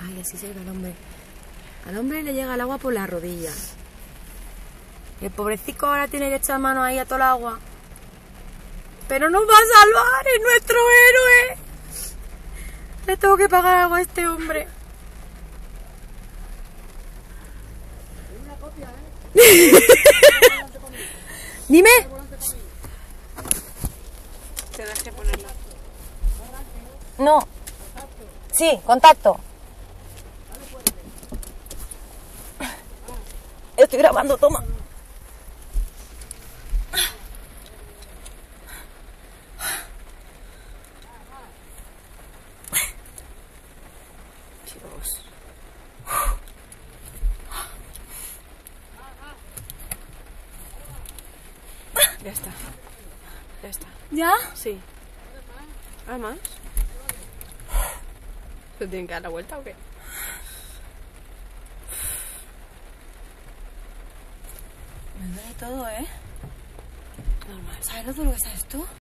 Ay, así se ve al hombre. Al hombre le llega el agua por las rodillas. Y el pobrecito ahora tiene que echar mano ahí a todo el agua. Pero nos va a salvar, es nuestro héroe. Le tengo que pagar algo a este hombre. Dime. Tienes que ponerlo. No. Sí, contacto. Estoy grabando, toma. Dios. Ya está. Ya está. ¿Ya? Sí. ¿Además? ¿Se tienen que dar la vuelta o qué? Me duele todo, ¿eh? Normal. ¿Sabes lo duro que está esto?